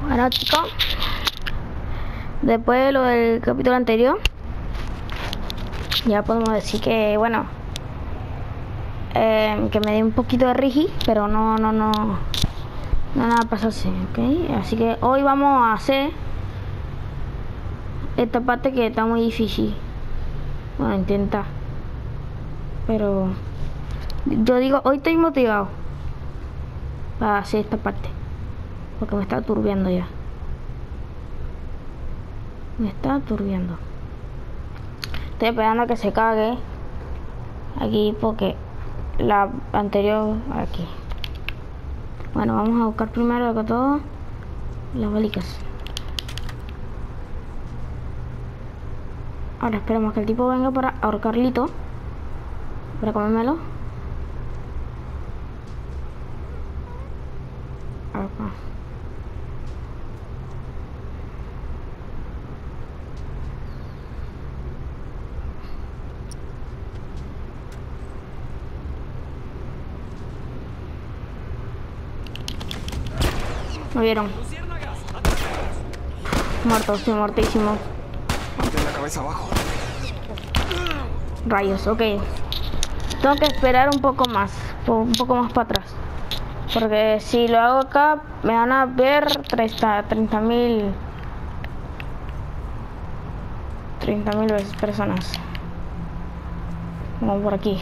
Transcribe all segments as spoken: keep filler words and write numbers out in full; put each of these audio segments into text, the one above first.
Bueno, chicos, después de lo del capítulo anterior, ya podemos decir que, bueno, eh, que me di un poquito de rigi, pero no, no, no, no nada pasarse, ¿ok? Así que hoy vamos a hacer esta parte que está muy difícil. Bueno, intenta, pero yo digo, hoy estoy motivado para hacer esta parte, porque me está turbiando ya. Me está turbiando. Estoy esperando a que se cague aquí porque la anterior aquí. Bueno, vamos a buscar primero que todo las balicas. Ahora esperemos que el tipo venga para ahorcarlito, para comérmelo. Acá. ¿Me vieron? Muerto, sí, muertísimo. Mantén la cabeza abajo. Rayos, ok. Tengo que esperar un poco más, un poco más para atrás. Porque si lo hago acá, me van a ver treinta mil treinta mil veces personas. Como por aquí.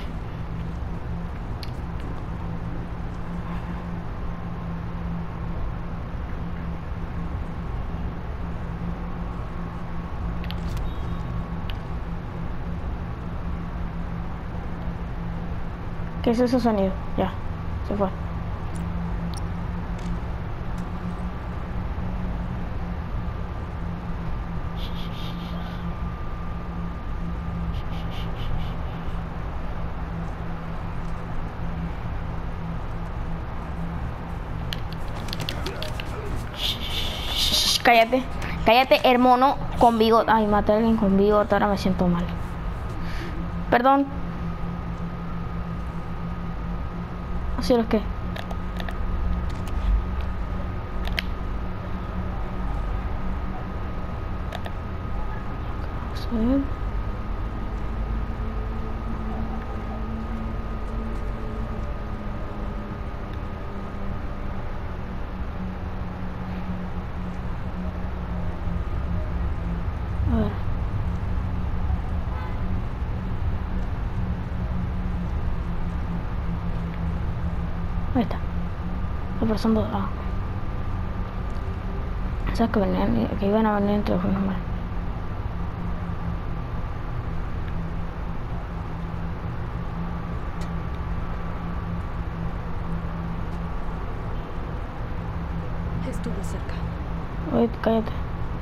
¿Qué es ese sonido? Ya, se fue. Cállate, cállate, hermano con bigote. Ay, maté a alguien con bigote, ahora me siento mal. Perdón. ¿Así es que? Vamos a ver. A ver. Ahí está. La persona dos. Ah. Sabes que venían, que iban a venir entre los normales. Estuvo cerca. Oye, cállate.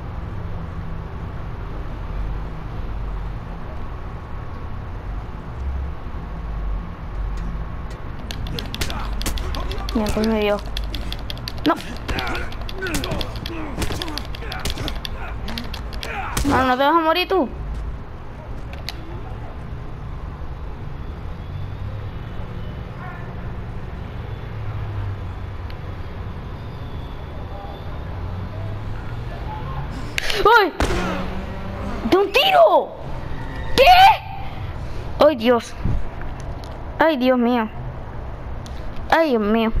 Mira, pues me dio. No. No, no te vas a morir tú. ¡Ay! ¡De un tiro! ¿Qué? ¡Ay, Dios! ¡Ay, Dios mío! ¡Ay, Dios mío!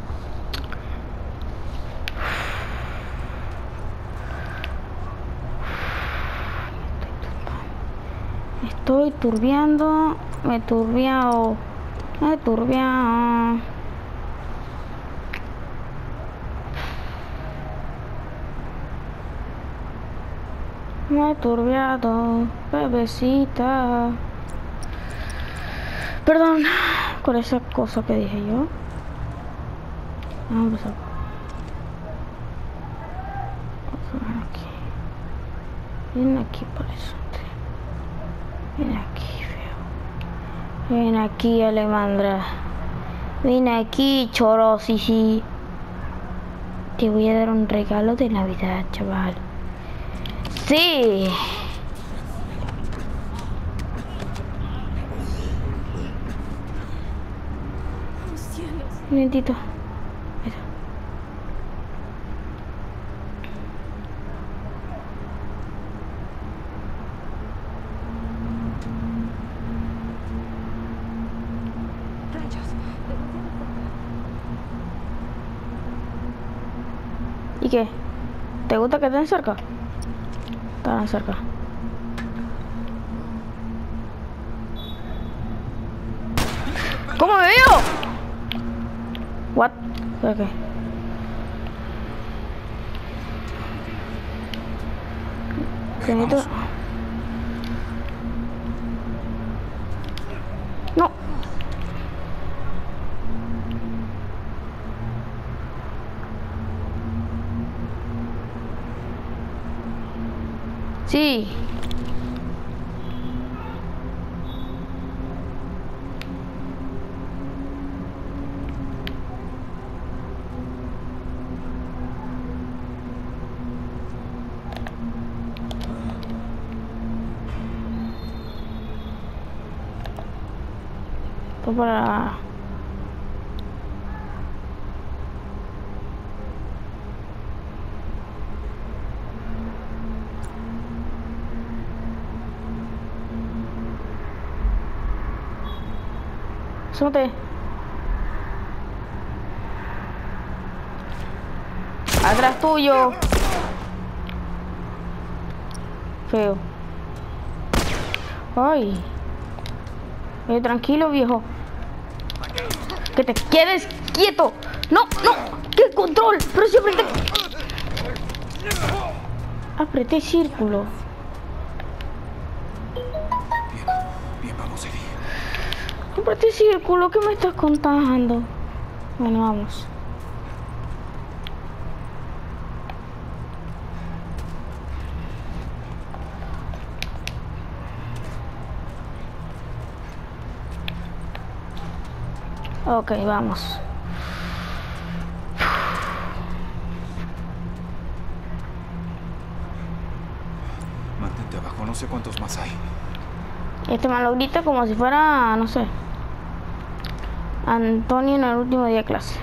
Estoy turbiando, me he turbiado, me he turbiado. Me he turbiado, bebecita. Perdón por esa cosa que dije yo. Vamos a empezar. Ven aquí. Ven aquí por eso. Ven aquí, feo. Ven aquí, Alemandra. Ven aquí, choro, sí, sí. Te voy a dar un regalo de Navidad, chaval. Sí. ¡Oh, cielos! Un momentito. ¿Y qué? ¿Te gusta que estén cerca? Están cerca. ¿Cómo me veo? What? Okay. ¿Qué necesito? No. Sí. Esto para... Súbete. Atrás tuyo. Feo. Ay. Eh, tranquilo, viejo. Que te quedes quieto. No, no. ¡Qué control! Pero si apreté... Apreté círculo. Bien, bien, vamos, Eddie. Apreté círculo. ¿Qué me estás contando? Bueno, vamos. Ok, vamos. Mantente abajo, no sé cuántos más hay. Este man lo grita como si fuera, no sé, Antonio en el último día de clase.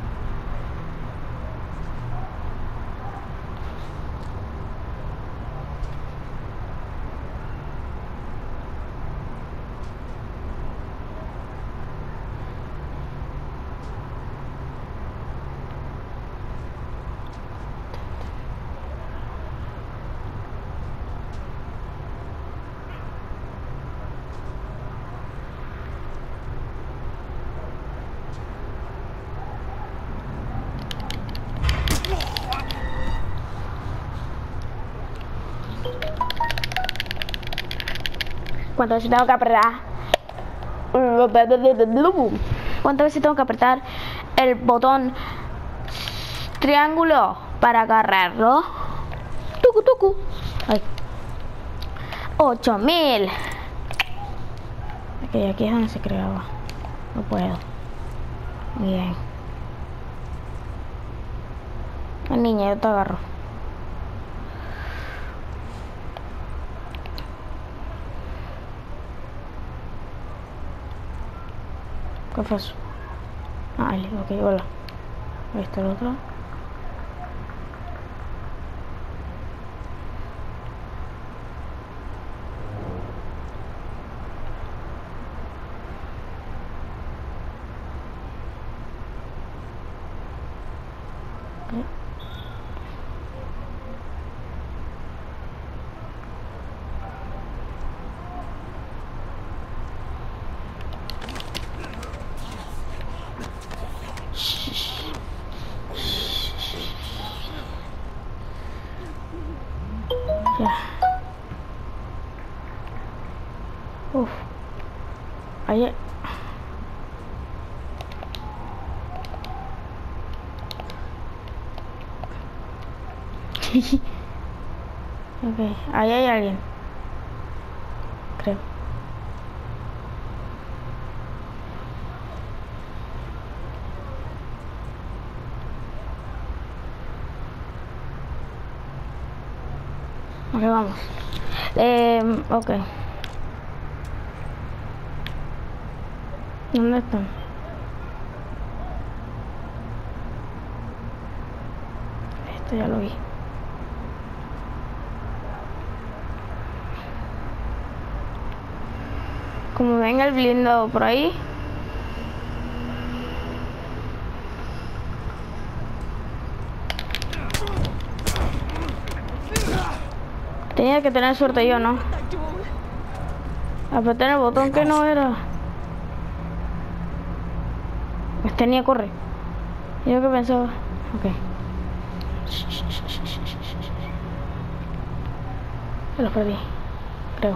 ¿Cuántas veces tengo que apretar? ¿Cuántas veces tengo que apretar el botón triángulo para agarrarlo? Tucu, tucu. Ay. Ocho mil. Ok, aquí es donde se creaba. No puedo. Bien. La niña, yo te agarro. ¿Qué fue eso? Ah, ok, hola. Ahí está el otro. Okay. Ya. Uf. Ahí. Ok, ahí hay alguien. Creo. Ok, vamos. Eh, ok. ¿Dónde están? Esto ya lo vi. Como ven el blindado por ahí. Tenía que tener suerte yo, ¿no? Apreté el botón que no era. Pues tenía corre. Yo que pensaba. Ok. Se los perdí. Creo.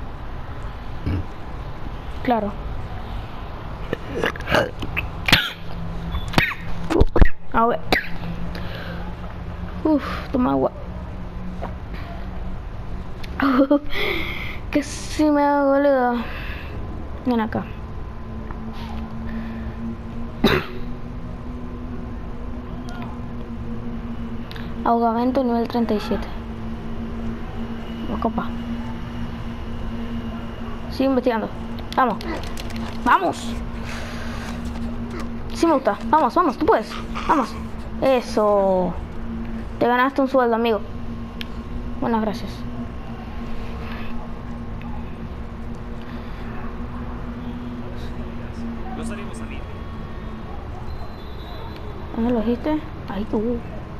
Claro. A ver. Uf, toma agua. Que si me ha dolido. Ven acá. Ahogamiento nivel treinta y siete. Oh, compa. Sigue investigando. Vamos. Vamos. Sí me gusta. Vamos, vamos, tú puedes. Vamos. Eso. Te ganaste un sueldo, amigo. Buenas gracias. Nos haremos salir. ¿Dónde lo dijiste? Ahí tú.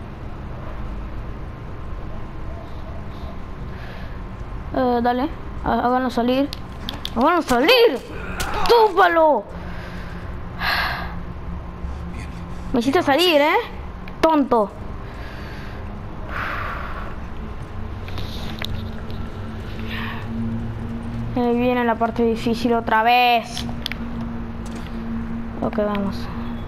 Eh, dale. Háganlo salir. ¡Háganlo salir! ¡Túpalo! Me hiciste salir, ¿eh? Tonto. Ahí viene la parte difícil otra vez. Ok, vamos.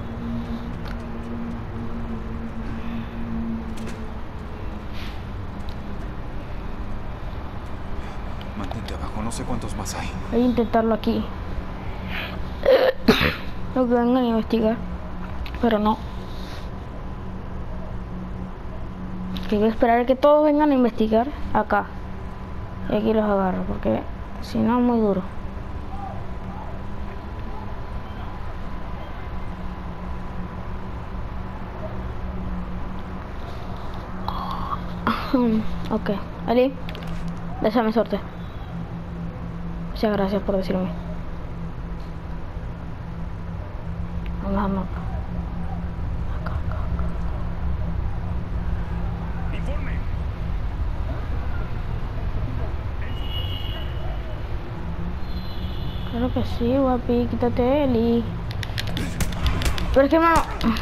Mantente abajo, no sé cuántos más hay. Voy a intentarlo aquí. Lo que vengan a investigar. Pero no. Que voy a esperar a que todos vengan a investigar acá. Y aquí los agarro, porque si no es muy duro. Ok, Ali, déjame suerte. Muchas gracias por decirme. Vamos al mapa. Acá, acá, acá. Informe. Claro que sí, guapi, quítate Eli. Pero es que no.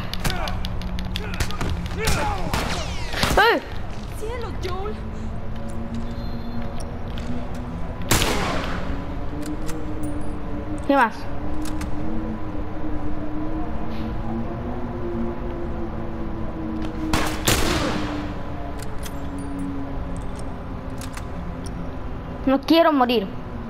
¡Eh! ¡Cielo, Joel! ¿Qué más? No quiero morir.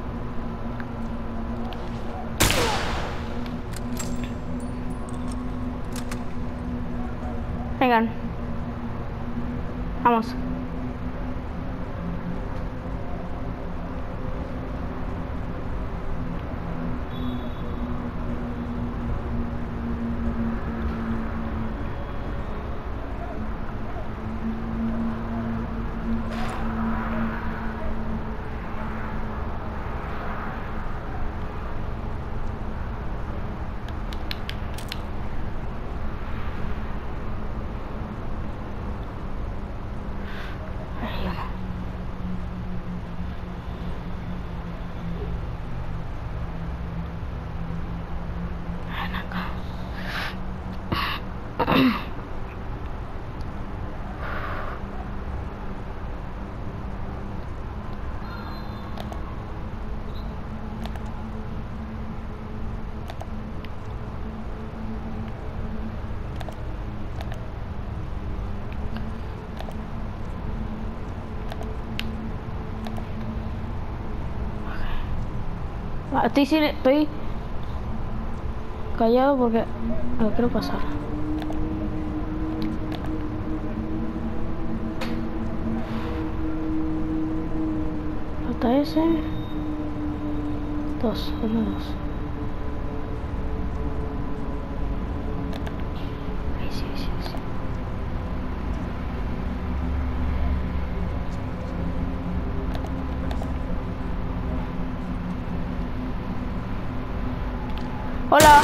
Vengan. Vamos. Estoy, sin, estoy callado porque no quiero pasar. Falta ese. Dos, uno, dos. Ahí sí, sí, sí. Hola.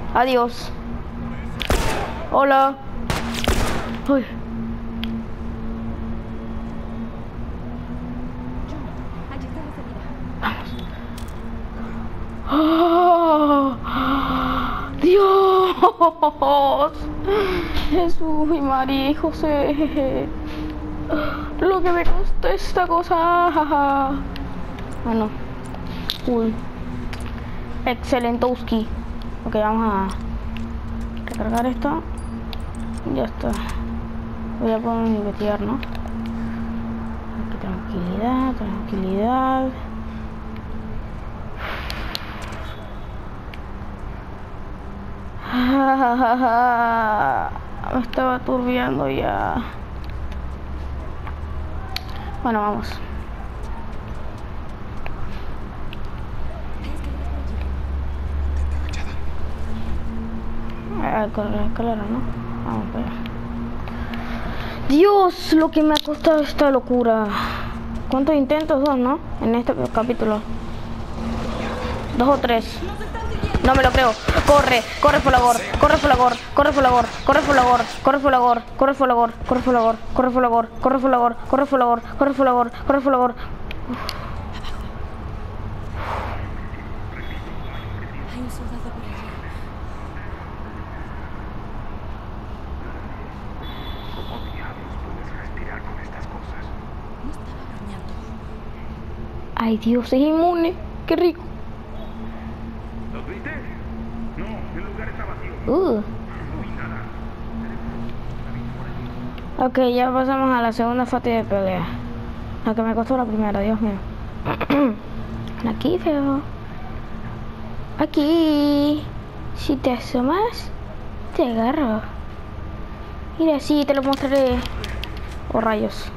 Adiós. Hola. Uy. Dios. Jesús y María y José. Lo que me costó esta cosa. Bueno, cool. Excelentowski. Ok, vamos a recargar esto. Ya está. Voy a poner investigar, ¿no? Aquí, tranquilidad, tranquilidad. Me estaba turbiando ya. Bueno, vamos. Ah, con la escalera, ¿no? Vamos para allá. Dios, lo que me ha costado esta locura. ¿Cuántos intentos son, no? En este capítulo. Dos o tres. No me lo creo. Corre, corre Folagor, corre Folagor, corre Folagor, corre Folagor, corre Folagor, corre Folagor, corre Folagor, corre Folagor, corre Folagor, corre Folagor, corre Folagor, corre Folagor. Hay un soldado por allí. ¿Cómo diablos puedes respirar con estas cosas? No estaba bromeando. Ay, Dios, es inmune. Qué rico. ¿Los viste? No, el lugar está vacío. Uh. Ok, ya pasamos a la segunda fase de pelea. La que me costó la primera, Dios mío. Aquí veo. Aquí. Si te asomas, te agarro. Mira, sí, te lo mostraré. Oh, rayos.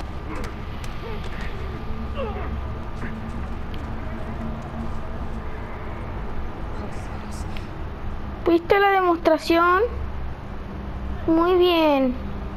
¿Viste la demostración? Muy bien.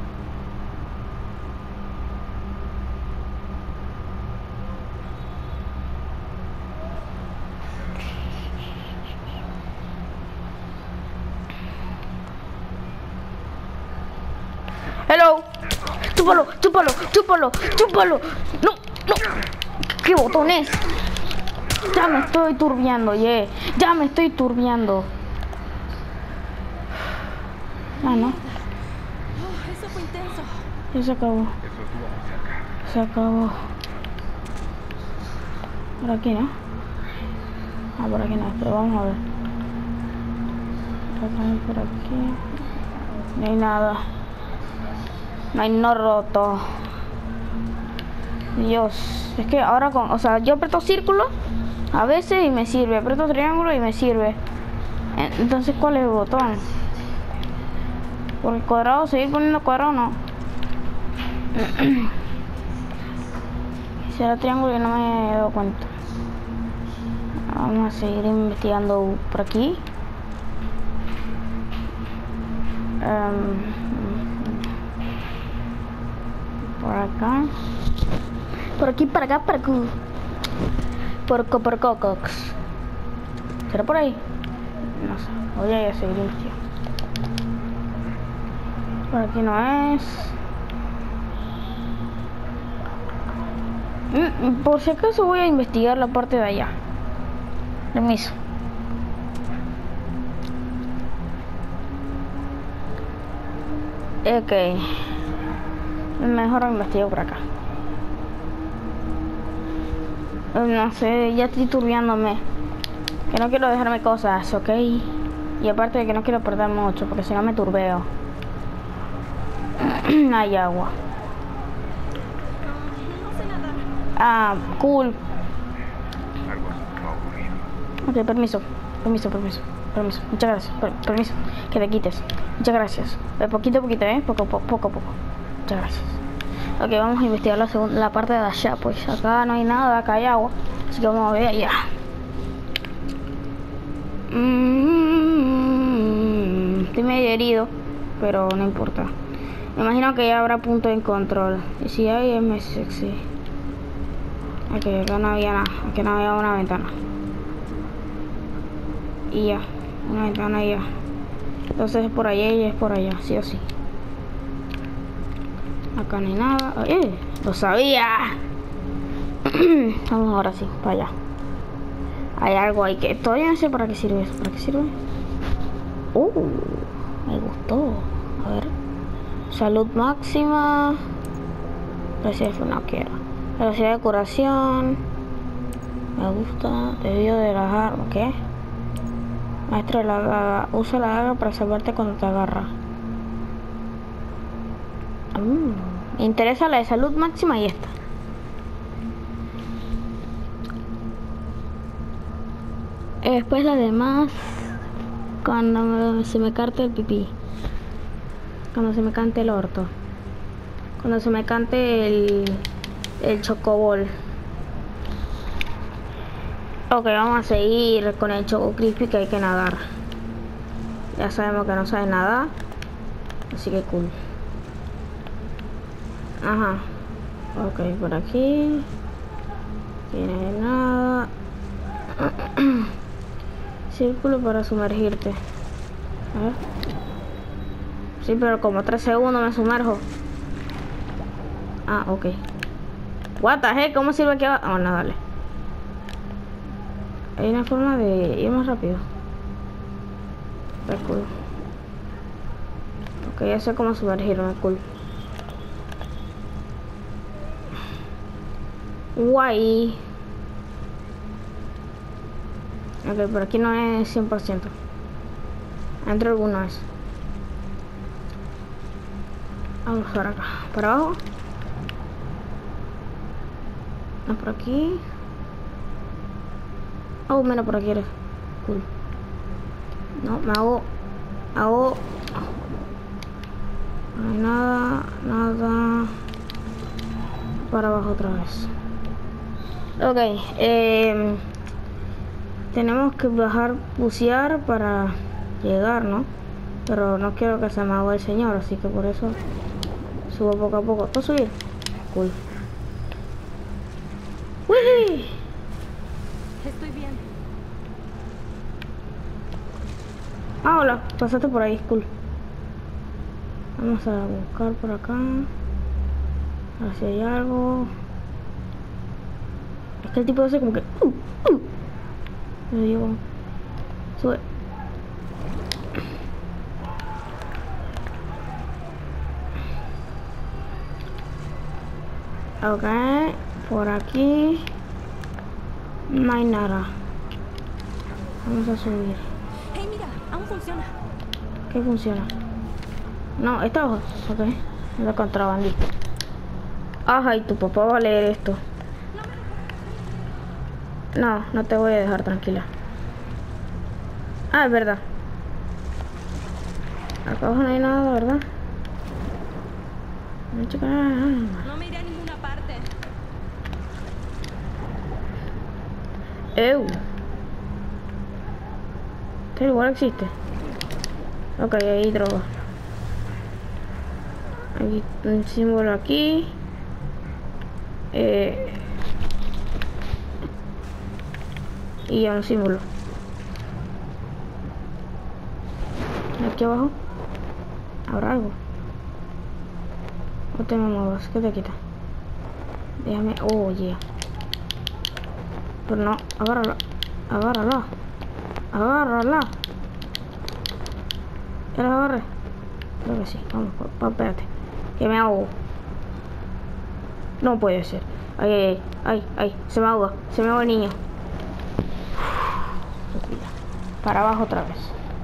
Hello. Chúpalo, chúpalo, chúpalo, chúpalo. No, no. ¿Qué botones? Ya me estoy turbiando, yeah. Ya me estoy turbiando. Ah, no. Oh, eso fue intenso. Ya se acabó. Eso estuvo muy cerca. Se acabó. Por aquí, ¿no? Ah, por aquí no, pero vamos a ver. Por aquí. No hay nada. No hay no roto. Dios. Es que ahora con... O sea, yo aprieto círculo a veces y me sirve. Aprieto triángulo y me sirve. Entonces, ¿cuál es el botón? Por el cuadrado, seguir poniendo cuadrado, no. Si era triángulo, yo no me he dado cuenta. Vamos a seguir investigando por aquí. Um, por acá. Por aquí, para acá, para acá. Por acá, por acá, cox. ¿Será por ahí? No sé. Voy a ir a seguir investigando. Por aquí no es. Mm, por si acaso voy a investigar la parte de allá. Permiso. Ok. Mejor investigo por acá. No sé, ya estoy turbiándome. Que no quiero dejarme cosas, ¿ok? Y aparte de que no quiero perder mucho, porque si no me turbeo. Hay agua. No sé nadar. Ah, cool. Algo así va a ocurrir. Ok, permiso. Permiso, permiso. Permiso. Muchas gracias. Per- permiso. Que te quites. Muchas gracias. De poquito a poquito, ¿eh? Poco, poco, poco a poco. Muchas gracias. Ok, vamos a investigar la, segunda, la parte de allá. Pues acá no hay nada, acá hay agua. Así que vamos a ver allá. Mm, estoy medio herido, pero no importa. Me imagino que ya habrá punto de control. Y si hay, es más sexy. Ok, acá no había nada. Aquí no había una ventana. Y ya. Una ventana y ya. Entonces es por allá y es por allá, sí o sí. Acá no hay nada. ¡Eh! ¡Lo sabía! Vamos ahora sí, para allá. Hay algo ahí que todavía no sé para qué sirve eso. ¿Para qué sirve? Uh, me gustó. A ver. Salud máxima. Velocidad, no quiero. Velocidad de curación. Me gusta. Debido de las armas. ¿Qué? Maestro de la daga. Usa la daga para salvarte cuando te agarra. Mm, me interesa la de salud máxima y esta. Y después las demás. Cuando me, se me cante el pipí. Cuando se me cante el orto. Cuando se me cante el, el chocobol. Ok, vamos a seguir con el Choco Crispy, que hay que nadar. Ya sabemos que no sabe nadar. Así que cool. Ajá. Ok, por aquí. Tiene nada. Círculo para sumergirte. A ver. Sí, pero como tres segundos me sumerjo. Ah, ok. What the heck, ¿cómo sirve aquí abajo? Oh, no, dale. Hay una forma de ir más rápido. Está cool. Ok, ya sé cómo sumergirme, cool. Guay. Ok, por aquí no es cien por ciento. Entro alguna vez. Vamos por acá. ¿Para abajo? No, por aquí. Oh, mira, por aquí eres. Cool. No, me hago. Hago. No hay nada. Nada. Para abajo otra vez. Ok. Eh, tenemos que bajar, bucear para llegar, ¿no? Pero no quiero que se me haga el señor, así que por eso subo poco a poco. ¿Puedo subir? Cool. ¡Uy! Estoy bien. Ah, hola, pasaste por ahí, cool. Vamos a buscar por acá. A ver si hay algo. Es que el tipo hace como que. Uh, uh. Yo digo. Sube. Ok, por aquí no hay nada. Vamos a subir. Hey, mira, aún funciona. ¿Qué funciona? No, esta hoja. Ok, es de contrabandista. Ajá, y tu papá va a leer esto. No, no te voy a dejar tranquila. Ah, es verdad. Acá abajo no hay nada, ¿verdad? No, chica, No me iré a ninguna parte. ¡Ew! ¿Este lugar existe? Ok, hay droga. Hay un símbolo aquí. Eh, y un símbolo. Aquí abajo habrá algo. No te me muevas, ¿qué te quita? Déjame. Oh, yeah. Pero no, agárrala. Agárrala. Agárrala. ¿Ya la agarré? Creo que sí. Vamos, pa, espérate. Que me ahogo. No puede ser. Ay, ay, ay, ay, ay. Se me ahoga. Se me ahoga el niño. Para abajo otra vez.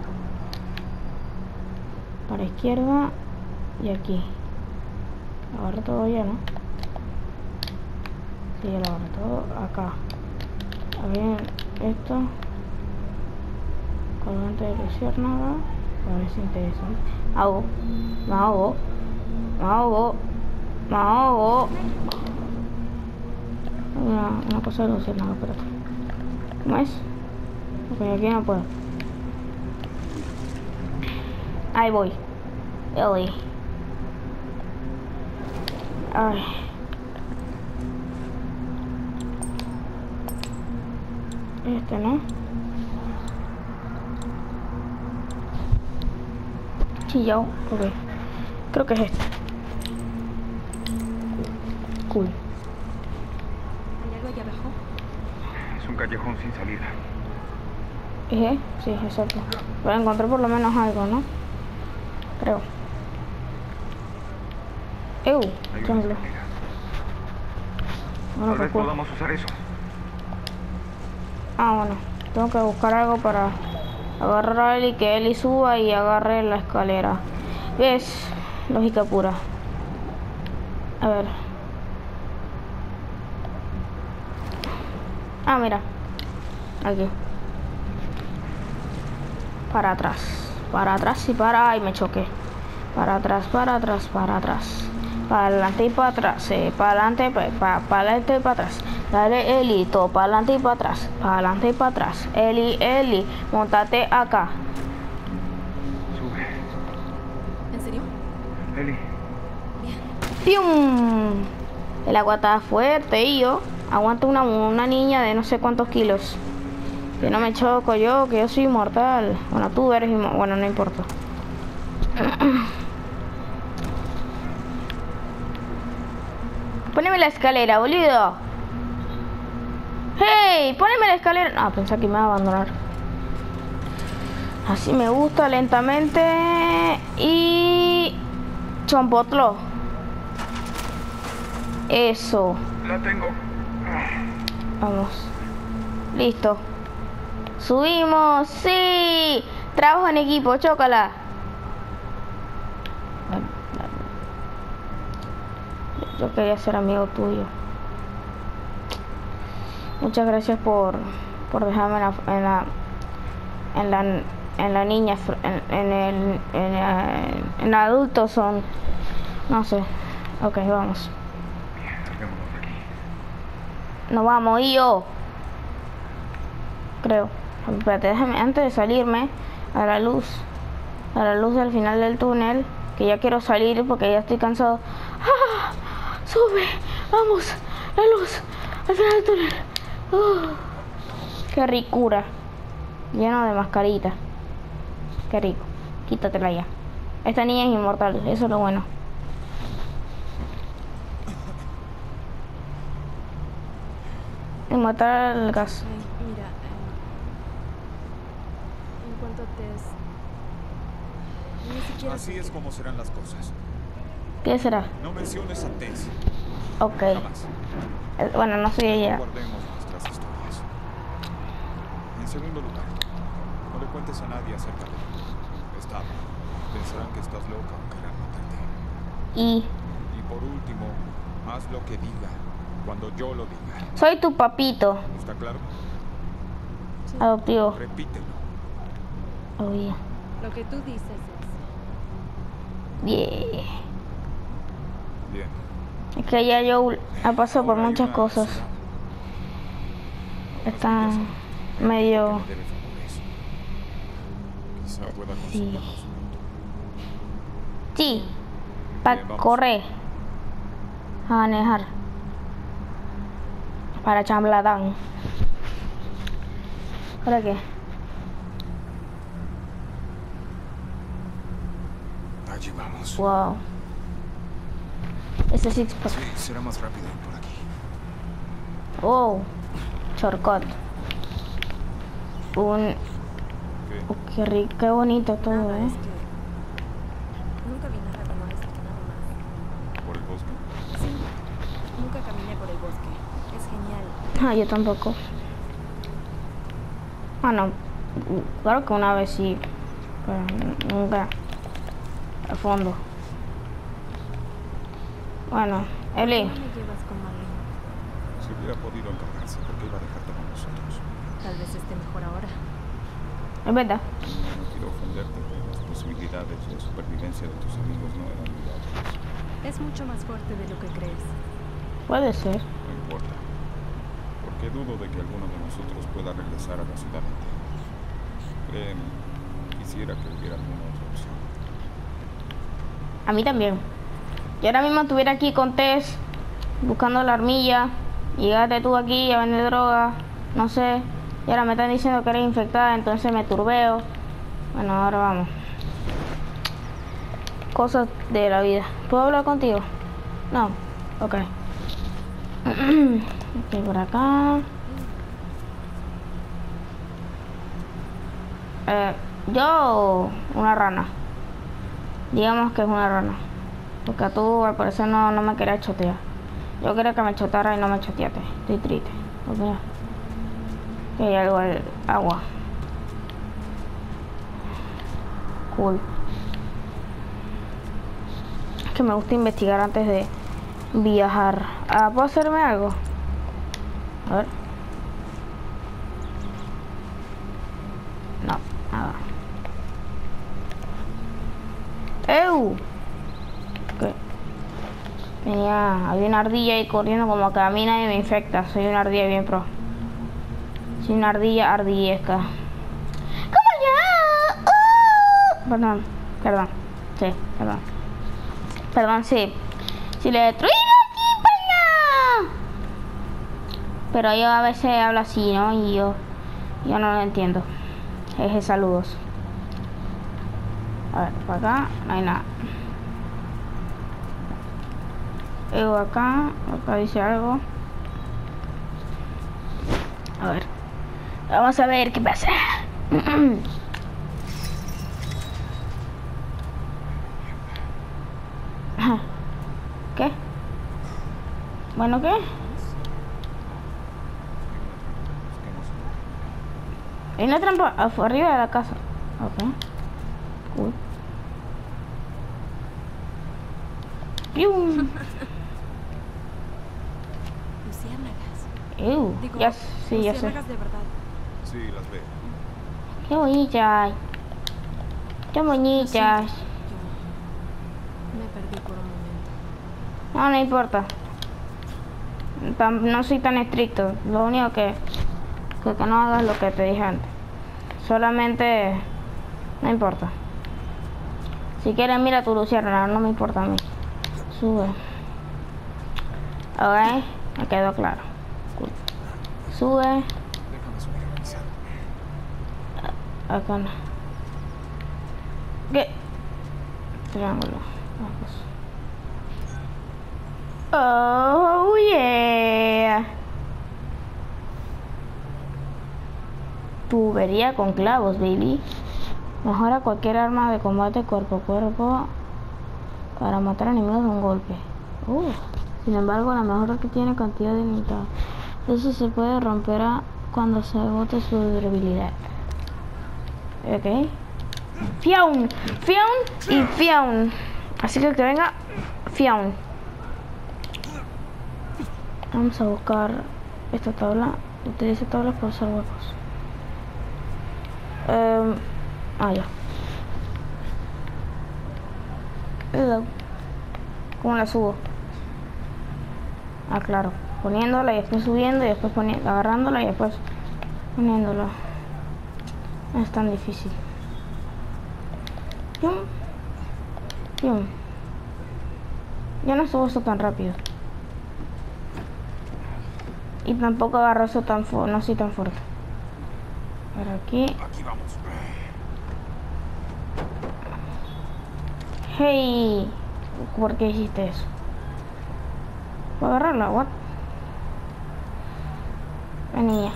Para izquierda. Y aquí. Agarro todo ya, ¿no? Sí, ya lo agarro todo. Acá. A ver, esto. Colgante de luciérnaga. A ver si interesante. Me ahogo. Me ahogo. Me ahogo. Me ahogo. Una, una cosa de luciérnaga, espérate. ¿Cómo es? Ok, aquí no puedo. Ahí voy. Ellie. Ay. Este, ¿no? Chillao. Ok. Creo que es este. Cool. ¿Hay algo allá abajo? Es un callejón sin salida. ¿Eh? Sí, exacto. Pero encontré por lo menos algo, ¿no? Creo. ¡Ew! Hay una Templo. escalera. Bueno, Tal qué vez cool. podamos usar eso. Ah, bueno. Tengo que buscar algo para agarrar a Eli, que Eli suba y agarre la escalera. ¿Ves? Lógica pura. A ver. Ah, mira. Aquí. Para atrás. Para atrás y para... Ay, me choqué. Para atrás, para atrás, para atrás. Para adelante y para atrás. Eh, para adelante, para, para, para adelante y para atrás. Dale, Eli, todo para adelante y para atrás. Para adelante y para atrás. Eli, Eli, montate acá. Sube. ¿En serio? Eli, ¡Pium! El agua está fuerte y yo aguanto una, una niña de no sé cuántos kilos. Que no me choco yo, que yo soy inmortal. Bueno, tú eres inmortal. Bueno, no importa. Poneme la escalera, boludo. ¡Hey! Poneme la escalera. Ah, pensé que me iba a abandonar. Así me gusta, lentamente. Y... Chompotlo. Eso. la tengo. Vamos. Listo. Subimos. ¡Sí! Trabajo en equipo, chócala. Yo quería ser amigo tuyo. Muchas gracias por, por dejarme en la, en la, en la, en la niña, en, en el, en, el, en el adulto son, no sé. Ok, vamos. Bien, salgámonos de aquí. Nos vamos, y yo. Creo. Espérate, déjame, antes de salirme a la luz, a la luz del final del túnel, que ya quiero salir porque ya estoy cansado. ¡Ah! Sube, vamos, la luz, al final del túnel. Uh, qué ricura. Lleno de mascarita. Qué rico. Quítatela ya. Esta niña es inmortal, eso es lo bueno. Inmortal al gas. Ay, mira, eh, en cuanto a Tess, ni siquiera Así sé es qué- como serán las cosas. ¿Qué será? No menciones a Tess. Ok. Jamás. Eh, Bueno, no soy ella. Guardemos nuestras historias. En segundo lugar, no le cuentes a nadie acerca de él. Está. Pensarán que estás loca o querrán matarte. Y Y por último, haz lo que diga cuando yo lo diga. soy tu papito ¿Está claro? adoptivo. Repítelo. Obvio. Lo que tú dices es... Yeah. Bien. Es que ya yo ha pasado por Ahora hay muchas una cosas. necesidad. Está Otras vidas aún medio... que le debe favores. Quizá pueda Sí. conseguirnos juntos. Sí. Para Bien, vamos. correr. A manejar. Para chambladán. ¿Para qué? Allí vamos. Wow. Ese six pack. Sí, será más rápido ir por aquí. Oh. Shortcut. Un... ¿Qué? oh, qué rico, qué bonito todo, Nada, eh. es que... Nunca vi nada como esto, nada más. ¿Por el bosque? Sí, nunca caminé por el bosque. Es genial. Ah, yo tampoco. Ah, no. Claro que una vez sí. Pero nunca. A fondo. Bueno, Eli. ¿Cómo me llevas con Marlene? Si hubiera podido encargarse, ¿por qué iba a dejarte con nosotros? Tal vez esté mejor ahora. Es verdad. No quiero ofenderte, pero las posibilidades de supervivencia de tus amigos no eran viables. Es mucho más fuerte de lo que crees. Puede ser. No importa. Porque dudo de que alguno de nosotros pueda regresar a la ciudad entera. Créeme, quisiera que hubiera alguna otra opción. A mí también. Yo ahora mismo estuviera aquí con Tess, buscando la armilla. Llegaste tú aquí a vender droga. No sé. Y ahora me están diciendo que eres infectada, entonces me turbeo. Bueno, ahora vamos. Cosas de la vida. ¿Puedo hablar contigo? No. Ok. Ok, por acá. Eh, yo, una rana. Digamos que es una rana. Porque tú al parecer no, no me querías chotear. Yo quería que me chotara y no me choteaste. Estoy triste. Pues mira. Que hay algo al agua. Cool. Es que me gusta investigar antes de viajar. Ah, ¿puedo hacerme algo? A ver. No, nada. ¡Ew! ¿Qué? Tenía... Había una ardilla ahí corriendo como que a mí nadie me infecta. Soy una ardilla bien pro. Soy una ardilla ardillesca. ¿Cómo ya? ¡Uh! Perdón, perdón. Sí, perdón. Perdón, sí. Si le destruí la tipa. Pero yo a veces hablo así, ¿no? Y yo... Yo no lo entiendo. Jeje, saludos. A ver, por acá no hay nada. Luego acá, acá dice algo. A ver. Vamos a ver qué pasa. ¿Qué? Bueno, ¿qué? Hay una trampa arriba de la casa. Ok. Cool. ¡Pium! Luciérnagas. Ew, Digo, ya, sí, ya sé. luciérnagas de verdad. Sí, las veo. Qué bonitas. Qué bonitas. Yo me perdí por un momento. No, no importa. Tam- No soy tan estricto. Lo único que, que, que no hagas lo que te dije antes. Solamente... No importa. Si quieres, mira tu luciérnaga, no me importa a mí. Sube. Ok, me quedó claro. Cool. Sube. Déjame subir a revisar. Acá no. ¿Qué? Triángulo. Vamos. Oh, yeah. Tubería con clavos, baby. Mejora cualquier arma de combate cuerpo a cuerpo para matar enemigos de un golpe. Uh, sin embargo, la mejora que tiene cantidad limitada. Eso se puede romper a cuando se agote su durabilidad. Ok. Fiaun, fiaun y fiaun. Así que que venga fiaun. Vamos a buscar esta tabla. Utilice tablas para usar huecos. Um, ah, ya. Hello. ¿Cómo la subo? Ah, claro. Poniéndola y después subiendo y después poniendo, agarrándola y después poniéndola. No es tan difícil. Yum. Yum. Yo no subo eso tan rápido. Y tampoco agarro eso tan fuerte. No soy tan fuerte. Por aquí. Aquí vamos. Hey. ¿Por qué hiciste eso? ¿Puedo agarrarla? What? Venía.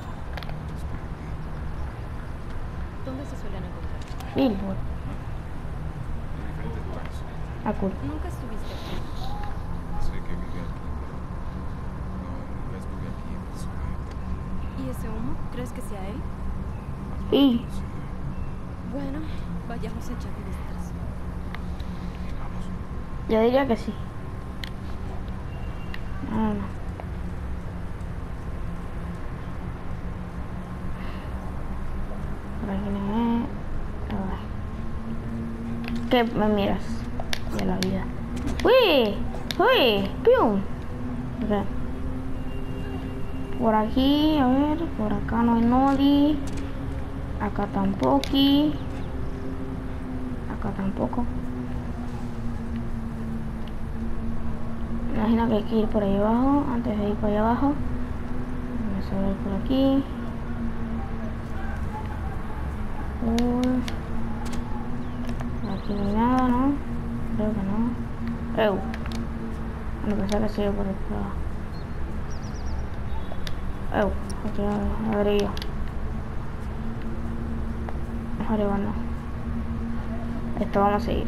¿Dónde se suelen encontrar? Billboard. En diferentes lugares. Ah, cool. Nunca estuviste aquí. Sé que vive aquí, pero no, nunca estuve aquí en persona. ¿Y ese humo? ¿Crees que sea él? Y. Sí, Bueno, vayamos a echar vistas. vamos. Yo diría que sí. No, no. Por aquí no es. A ver. ¿Qué me miras? De la vida. ¡Uy! ¡Uy! ¡Pium! Ok. Por aquí, a ver. Por acá no hay nadie. Acá tampoco. Acá tampoco. Imagino que hay que ir por ahí abajo. Antes de ir por ahí abajo. Vamos a ver por aquí. Uy. Aquí no hay nada, ¿no? Creo que no. ¡Ew! Bueno, pensaba que se iba por el lado. ¡Ew! Aquí no hay ladrillo. Vale, bueno. Esto vamos a seguir.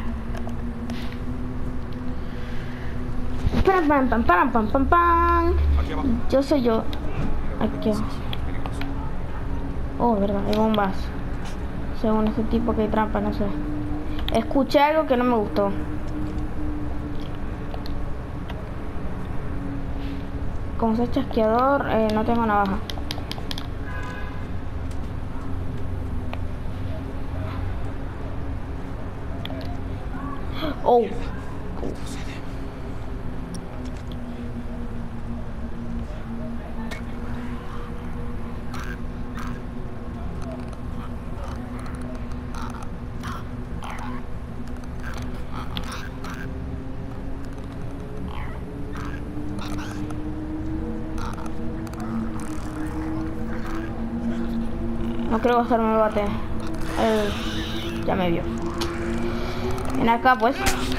Pam, pam, pam, pam, pam, pam, pam. Aquí abajo. Yo soy yo. Aquí abajo. Peligroso. Oh, verdad, hay bombas. Según este tipo que hay trampa, no sé. Escuché algo que no me gustó. Como soy chasqueador, eh, no tengo navaja. Oh. No quiero gastarme el bate. Él ya me vio. Ven acá, pues.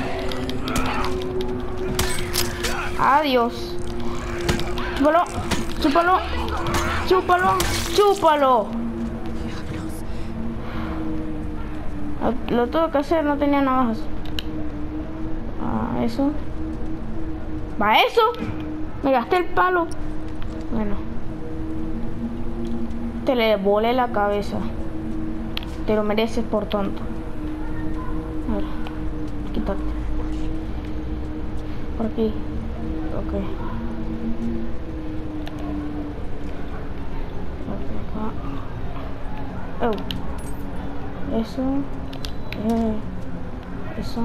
Adiós. Chúpalo. Chúpalo. Chúpalo. Chúpalo. Lo, lo tuve que hacer, no tenía navajas. Ah, eso. Va, eso. Me gasté el palo. Bueno. Te le volé la cabeza. Te lo mereces por tonto. A ver, quítate. Por aquí. Ok. Por acá. Oh. Eso. Eh. Eso.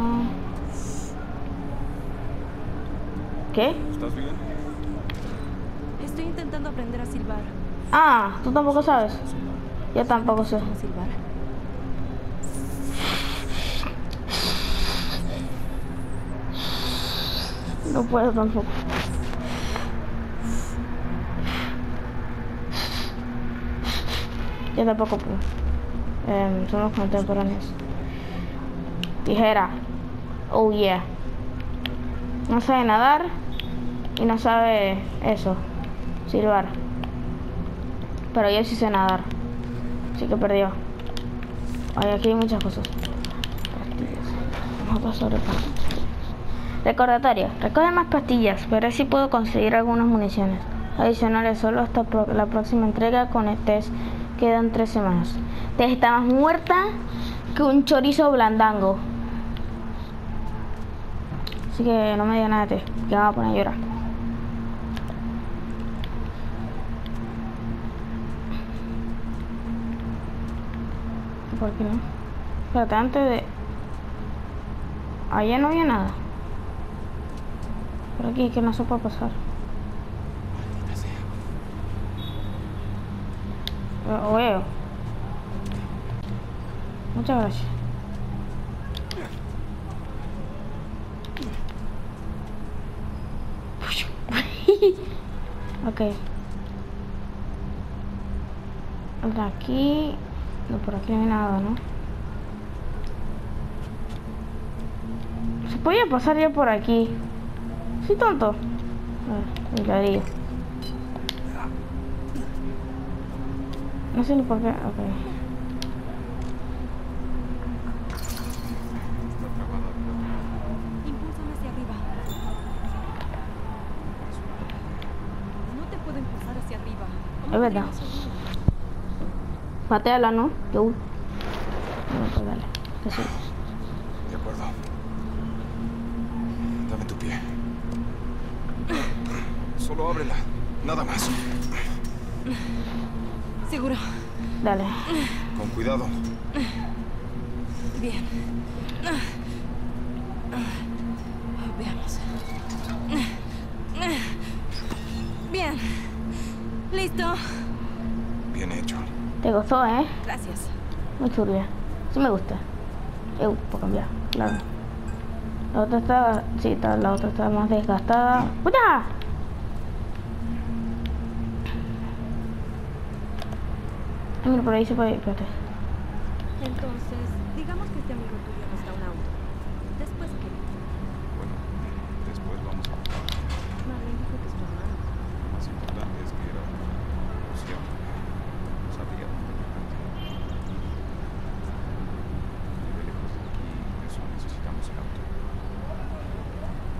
¿Qué? ¿Estás bien? Estoy intentando aprender a silbar. Ah, tú tampoco sabes. Yo tampoco sé. ¿Cómo silbar? No puedo tampoco. Yo tampoco puedo. Eh, somos contemporáneos. Tijera. Oh yeah. No sabe nadar y no sabe eso, silbar. Pero yo sí sé nadar. Así que perdió. Ay, aquí hay muchas cosas. Pastillas. Vamos a pasar el paso. Recordatorio. Recoge más pastillas, pero así puedo conseguir algunas municiones adicionales solo hasta pro la próxima entrega. Con el test quedan tres semanas. Te está más muerta que un chorizo blandango. Así que no me digas nada de té, que me va a poner a llorar. ¿Por qué no? Espérate, antes de... Allá no había nada. Por aquí, que no se puede pasar. Lo veo. Muchas gracias. Ok. De aquí... No, por aquí no hay nada, ¿no? Se podía pasar ya por aquí. Sí, tonto. A ver, ya digo. No sé ni por qué. Ok. Impúlsame hacia arriba. No te puedo impulsar hacia arriba. ¿Cómo Es verdad. podríamos subir? Pateala, ¿no? Yo. No, pues dale. Que sí. De acuerdo. Dame tu pie. Solo ábrela. Nada más. Seguro. Dale. Con cuidado. Bien. Veamos. Bien. Listo. Bien hecho. Te gustó, ¿eh? Gracias. Muy turbia. Sí me gusta. Eu, por cambiar, claro. La otra está... Sí, está, la otra está más desgastada. ¡Puta! Ay, mira, por ahí se puede... Espérate. Entonces, digamos que este amigo tuyo nos da un auto. ¿Después qué? Bueno, después vamos a buscar. Marlene dijo que es tu hermano. Lo más importante es que era Luciano. Sabía.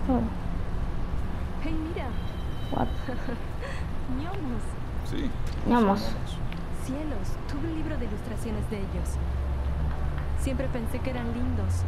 Oh, Hey, mira. what? Gnomos. Sí. Vamos. son gnomos. Cielos. Tuve un libro de ilustraciones de ellos. Siempre pensé que eran lindos.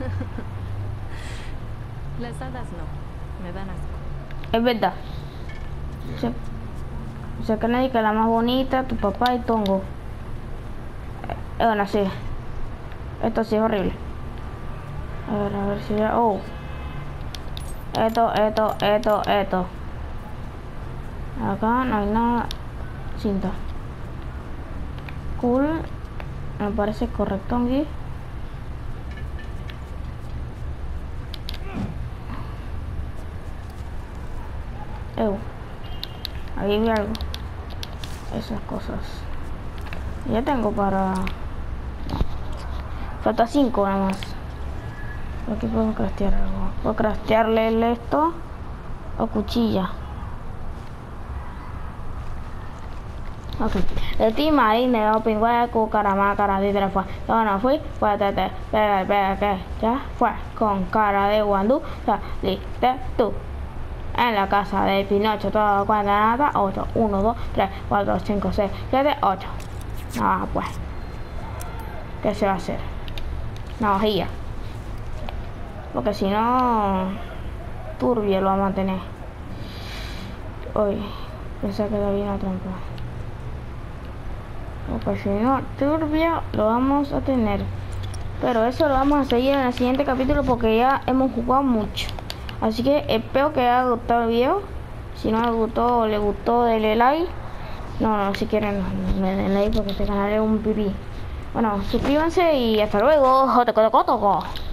Las hadas no. Me dan asco. Es verdad. Bien. Se, se cree que la más bonita, tu papá y Tongo. Eh, bueno, sí. Esto sí es horrible. A ver, a ver si ya. Oh. Esto, esto, esto, esto. Acá no hay nada. Cinta. Cool. Me parece correcto aquí. Ew. Ahí vi algo. Esas cosas. Ya tengo para... Falta cinco nada más. Aquí puedo craftear algo. Puedo craftearle esto. O cuchilla. Ok. De ti, marine, de pingüe, cucarama, cara de teléfono. Yo no fui, pues te te, pega, pega, que ya fue. Con cara de guandú, saliste tú. En la casa de Pinocho, todo cuenta nada. ocho, uno, dos, tres, cuatro, cinco, seis, siete, ocho. Ah, pues. ¿Qué se va a hacer? Navajilla. Porque si no, turbio lo va a mantener. Uy, pensé que había una trampa. Porque si no, turbio lo vamos a tener. Pero eso lo vamos a seguir en el siguiente capítulo porque ya hemos jugado mucho. Así que espero que haya gustado el video. Si no les gustó o les gustó, denle like. No, no, si quieren, no, no den like porque este canal es un pipí. Bueno, suscríbanse y hasta luego. Jote, coto, coto.